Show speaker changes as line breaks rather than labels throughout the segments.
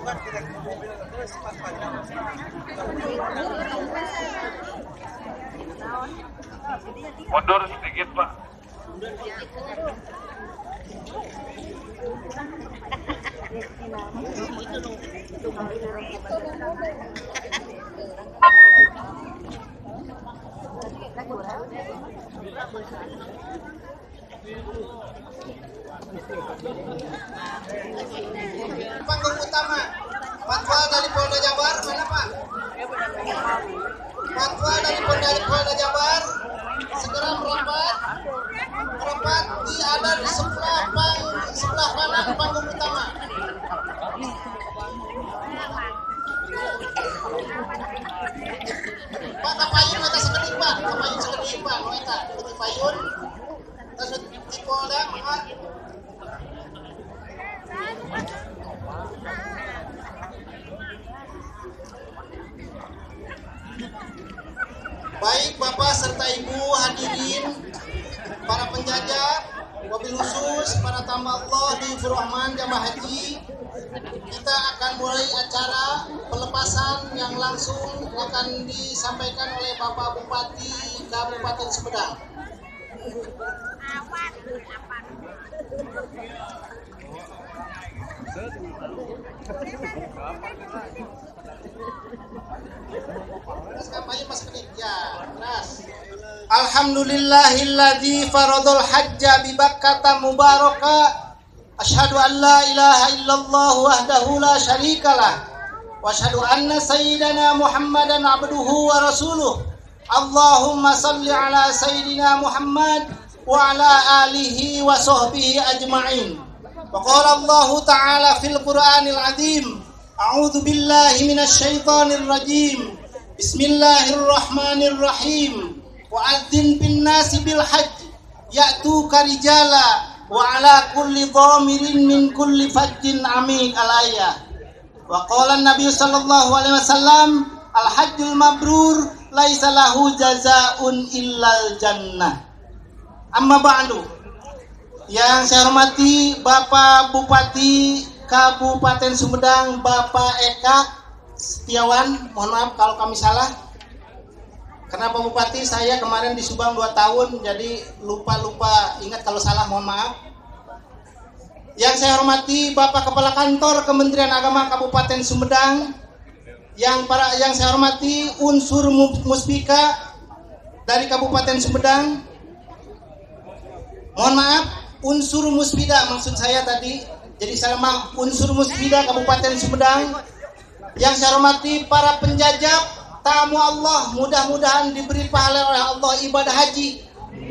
Mundur sedikit, Pak.
Panggung utama, fatwa dari Polda Jabar mana Pak? Fatwa dari Polda Jabar segera merapat ada di sebelah kanan panggung utama. Pak kapayun eta segede Pak, kapayun segede Pak, nu eta di payun. Terus di Polda maka baik Bapak serta Ibu hadirin, para penjajah, wabil khusus para tamu Allah di Rahman Jamaah Haji, kita akan mulai acara pelepasan yang langsung akan disampaikan oleh Bapak Bupati Kabupaten Sumedang. Alhamdulillahilladzi faradul hajja bi Bakkata mubaraka. Asyhadu an la ilaha illallah wahdahu la syarikalah wa asyhadu anna sayyidana Muhammadan abduhu wa rasuluh. Allahumma salli ala sayyidina Muhammad wa ala alihi wa sahbihi ajma'in. Wa qala Allah ta'ala fil Qur'anil azim. A'udzu billahi minasy syaithanir rajim. Bismillahirrahmanirrahim. Wa'adzin bin nasi bil hajj ya'tuka rijala wa ala kulli dhamirin min kulli fajjin amik al-ayah. Wa qala an-nabiy sallallahu alaihi wasallam al-hajjul mabrur laisa lahu jazaa'un illal jannah. Amma ba'du. Yang saya hormati Bapak Bupati Kabupaten Sumedang, Bapak Eka Setiawan, mohon maaf kalau kami salah. Karena Pak Bupati saya kemarin di Subang 2 tahun, jadi lupa ingat kalau salah, mohon maaf. Yang saya hormati Bapak Kepala Kantor Kementerian Agama Kabupaten Sumedang, yang saya hormati unsur Muspika dari Kabupaten Sumedang. Mohon maaf, unsur Muspida maksud saya tadi, jadi salah unsur Muspida Kabupaten Sumedang. Yang saya hormati para penjajah tamu Allah, mudah-mudahan diberi pahala oleh Allah ibadah haji.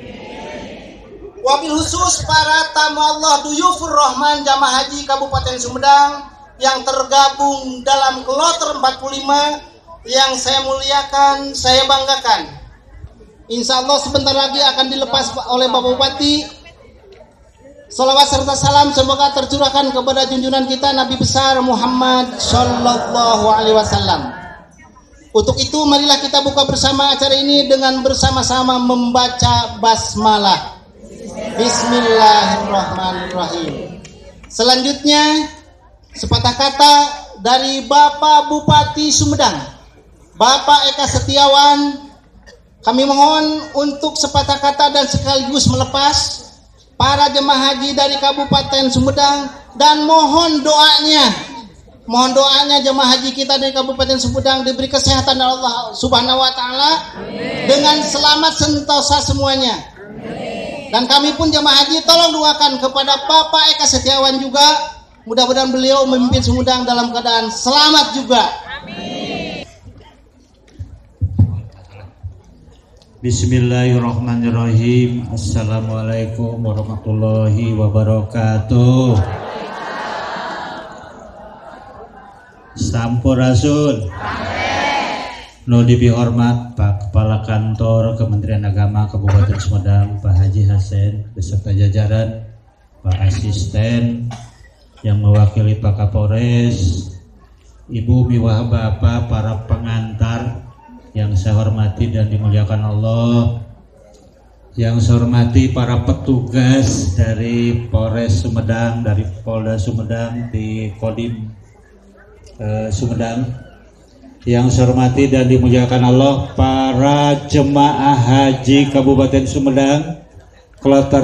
Wabil khusus para tamu Allah Duyufur Rahman Jamaah Haji Kabupaten Sumedang yang tergabung dalam kloter 45 yang saya muliakan, saya banggakan. Insya Allah sebentar lagi akan dilepas oleh Bapak Bupati. Salawat serta salam semoga tercurahkan kepada junjungan kita Nabi besar Muhammad Sallallahu Alaihi Wasallam. Untuk itu marilah kita buka bersama acara ini dengan bersama-sama membaca basmalah. Bismillahirrahmanirrahim. Selanjutnya sepatah kata dari Bapak Bupati Sumedang, Bapak Eka Setiawan. Kami mohon untuk sepatah kata dan sekaligus melepas para jemaah haji dari Kabupaten Sumedang, dan mohon doanya jemaah haji kita dari Kabupaten Sumedang diberi kesehatan oleh Allah Subhanahu wa taala dengan selamat sentosa semuanya. Dan kami pun jemaah haji tolong doakan kepada Bapak Eka Setiawan juga, mudah-mudahan beliau memimpin Sumedang dalam keadaan selamat juga.
Bismillahirrahmanirrahim. Assalamualaikum warahmatullahi wabarakatuh. Sampurasun. Nu dihormat Pak Kepala Kantor Kementerian Agama Kabupaten Sumedang, Pak Haji Hasan beserta jajaran, Pak Asisten yang mewakili Pak Kapolres, Ibu Miwah, Bapak, para pengantar yang saya hormati dan dimuliakan Allah, yang saya hormati para petugas dari Polres Sumedang, dari Polda Sumedang, di Kodim Sumedang. Yang saya hormati dan dimuliakan Allah, para jemaah haji Kabupaten Sumedang kloter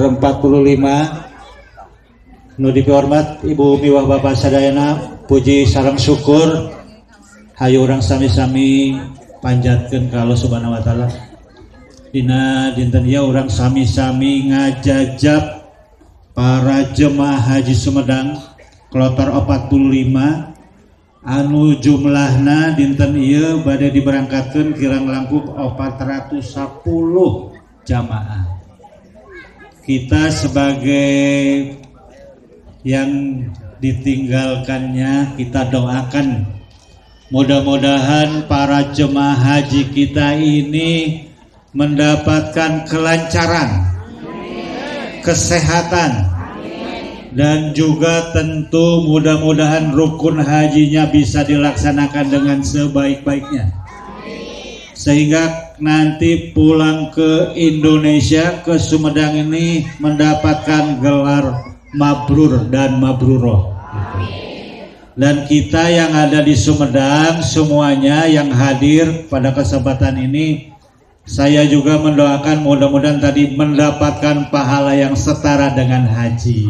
45, nu dihormat Ibu Miwah Bapak sadayana, puji sareng syukur hayu urang sami-sami panjatkeun ka Allah Subhanahu wa taala. Dina dinten ieu urang sami-sami ngajajab para jemaah haji Sumedang kloter 45 anu jumlahna dinten ieu bade diberangkatkeun kirang langkung 410 jamaah. Kita sebagai yang ditinggalkannya, kita doakan mudah-mudahan para jemaah haji kita ini mendapatkan kelancaran, kesehatan, dan juga tentu mudah-mudahan rukun hajinya bisa dilaksanakan dengan sebaik-baiknya, sehingga nanti pulang ke Indonesia, ke Sumedang ini mendapatkan gelar mabrur dan mabruroh. Dan kita yang ada di Sumedang semuanya yang hadir pada kesempatan ini, saya juga mendoakan mudah-mudahan tadi mendapatkan pahala yang setara dengan haji.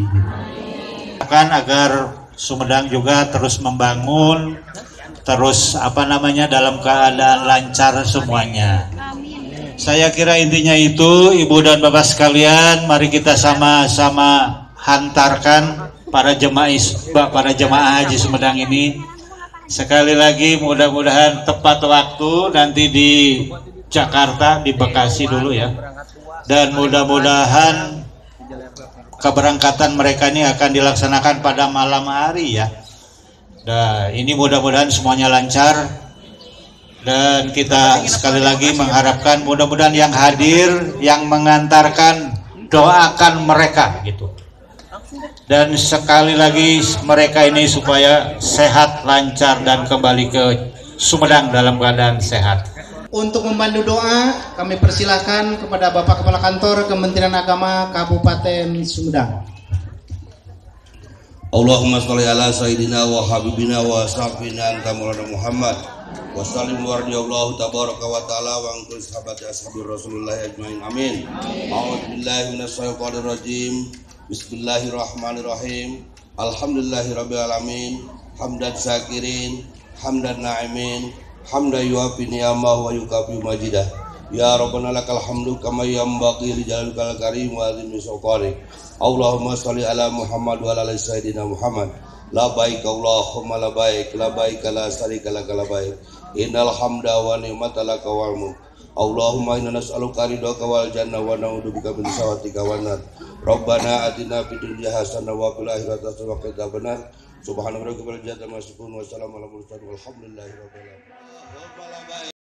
Agar Sumedang juga terus membangun, terus dalam keadaan lancar semuanya. Saya kira intinya itu, Ibu dan Bapak sekalian, mari kita sama-sama hantarkan para jemaah haji Sumedang ini. Sekali lagi mudah-mudahan tepat waktu nanti di Jakarta, di Bekasi dulu ya, dan mudah-mudahan keberangkatan mereka ini akan dilaksanakan pada malam hari ya. Nah, ini mudah-mudahan semuanya lancar, dan kita sekali lagi mengharapkan mudah-mudahan yang hadir, yang mengantarkan, doakan mereka gitu. Dan sekali lagi mereka ini supaya sehat, lancar, dan kembali ke Sumedang dalam keadaan sehat.
Untuk membantu doa, kami persilahkan kepada Bapak Kepala Kantor Kementerian Agama Kabupaten Sumedang.
Allahumma sholli ala sayyidina wa habibina wa safina anta maulana Muhammad wa sallim wa radiyallahu tabaraka wa ta'ala wa angkul sahabati ashabi Rasulullah ajmain amin. A'udzubillahi minasyaitonir rajim. Bismillahirrahmanirrahim. Alhamdulillahirabbil alamin. Hamdan syakirin, hamdan na'imin, hamdan yuafi ni'amahu wa yukafi majidah. Ya Rabbana lakal hamdu kama yanbaghi li jalalil karim wa azimi sultanik. Allahumma sholli ala Muhammad wa ala ali sayyidina Muhammad. La baik Allahumma la baik, la baik la syarika lak la baik. Innal hamda wa ni'mata lak wal mulk. Allahumma inna nas'aluka ridhaka wal jannah wa na'udzubika min sakhatika wan nar. Rabbana atina fid dunya hasanah wa fil akhirati hasanah wa qina adzabannar. Subhana rabbika rabbil izzati amma yasifun wa salamun alal mursalin walhamdulillahi rabbil alamin.